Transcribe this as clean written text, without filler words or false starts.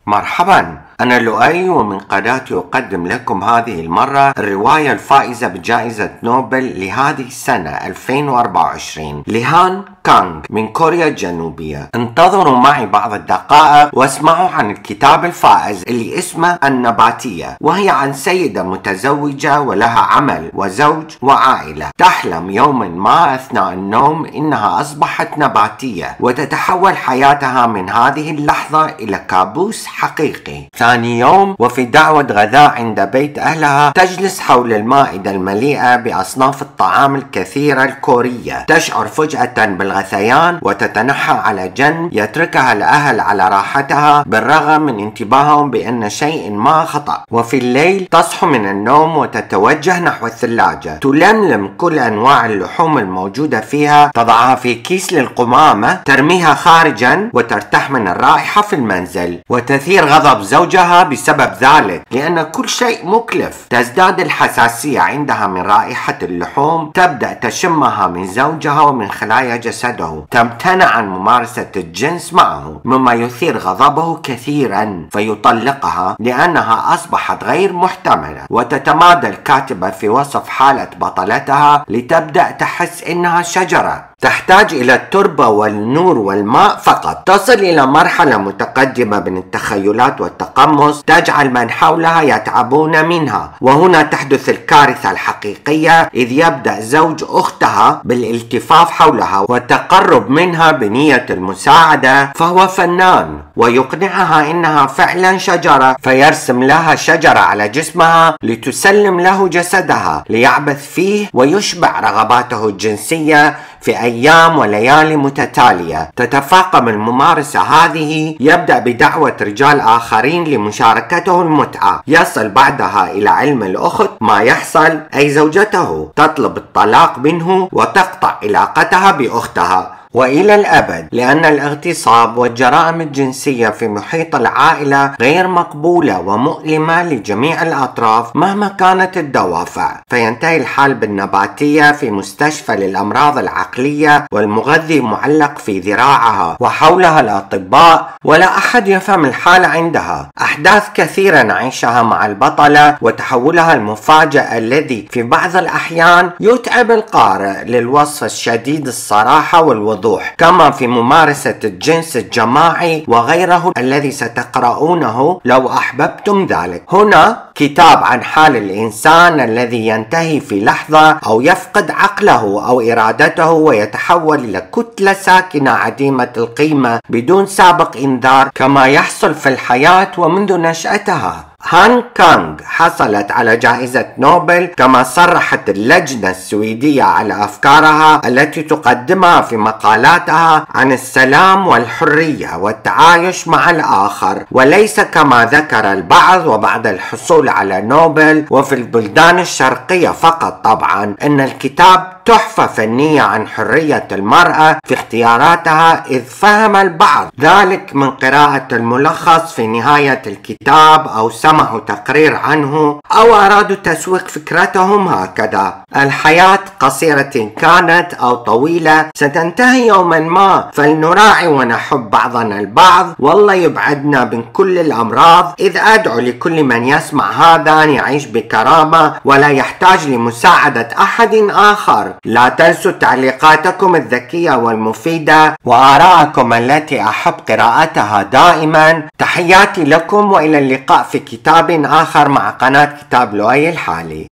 مرحبا، أنا لؤي ومن قناتي أقدم لكم هذه المرة الرواية الفائزة بجائزة نوبل لهذه السنة 2024 لهان كانغ من كوريا الجنوبية. انتظروا معي بعض الدقائق واسمعوا عن الكتاب الفائز اللي اسمه النباتية، وهي عن سيدة متزوجة ولها عمل وزوج وعائلة، تحلم يوما ما أثناء النوم إنها أصبحت نباتية وتتحول حياتها من هذه اللحظة إلى كابوس حقيقي. ثاني يوم وفي دعوة غذاء عند بيت أهلها تجلس حول المائدة المليئة بأصناف الطعام الكثيرة الكورية، تشعر فجأة بالغثيان وتتنحى على جنب يتركها الأهل على راحتها بالرغم من انتباههم بأن شيء ما خطأ. وفي الليل تصحو من النوم وتتوجه نحو الثلاجة، تلملم كل أنواع اللحوم الموجودة فيها، تضعها في كيس للقمامة، ترميها خارجا وترتاح من الرائحة في المنزل، وتثير غضب زوجها بسبب ذلك لأن كل شيء مكلف. تزداد الحساسية عندها من رائحة اللحوم، تبدأ تشمها من زوجها ومن خلايا جسده، تمتنع عن ممارسة الجنس معه مما يثير غضبه كثيرا فيطلقها لأنها أصبحت غير محتملة. وتتمادى الكاتبة في وصف حالة بطلتها لتبدأ تحس إنها شجرة تحتاج إلى التربة والنور والماء فقط. تصل إلى مرحلة متقدمة من التخيلات والتقمص تجعل من حولها يتعبون منها، وهنا تحدث الكارثة الحقيقية إذ يبدأ زوج أختها بالالتفاف حولها والتقرب منها بنية المساعدة، فهو فنان ويقنعها إنها فعلا شجرة، فيرسم لها شجرة على جسمها لتسلم له جسدها ليعبث فيه ويشبع رغباته الجنسية في أيام وليالي متتالية. تتفاقم الممارسة هذه، يبدأ بدعوة رجال آخرين لمشاركته المتعة، يصل بعدها إلى علم الأخت ما يحصل، أي زوجته تطلب الطلاق منه وتقطع علاقتها بأختها وإلى الأبد، لأن الاغتصاب والجرائم الجنسية في محيط العائلة غير مقبولة ومؤلمة لجميع الأطراف مهما كانت الدوافع. فينتهي الحال بالنباتية في مستشفى للأمراض العقلية، والمغذي معلق في ذراعها وحولها الأطباء ولا أحد يفهم الحال عندها. أحداث كثيرة نعيشها مع البطلة وتحولها المفاجئ الذي في بعض الأحيان يتعب القارئ للوصف الشديد الصراحة والوضوح، كما في ممارسة الجنس الجماعي وغيره الذي ستقرؤونه لو أحببتم ذلك. هنا كتاب عن حال الإنسان الذي ينتهي في لحظة أو يفقد عقله أو إرادته ويتحول إلى كتلة ساكنة عديمة القيمة بدون سابق إنذار كما يحصل في الحياة ومنذ نشأتها. هان كانغ حصلت على جائزة نوبل كما صرحت اللجنة السويدية على أفكارها التي تقدمها في مقالاتها عن السلام والحرية والتعايش مع الآخر، وليس كما ذكر البعض وبعد الحصول على نوبل وفي البلدان الشرقية فقط. طبعا إن الكتاب تحفة فنية عن حرية المرأة في اختياراتها، إذ فهم البعض ذلك من قراءة الملخص في نهاية الكتاب أو سمعوا تقرير عنه أو أرادوا تسويق فكرتهم هكذا. الحياة قصيرة كانت أو طويلة ستنتهي يوما ما، فلنراعي ونحب بعضنا البعض، والله يبعدنا من كل الأمراض. إذ أدعو لكل من يسمع هذا أن يعيش بكرامة ولا يحتاج لمساعدة أحد آخر. لا تنسوا تعليقاتكم الذكية والمفيدة وآراءكم التي أحب قراءتها دائما. تحياتي لكم وإلى اللقاء في كتاب آخر مع قناة كتاب لؤي الحالي.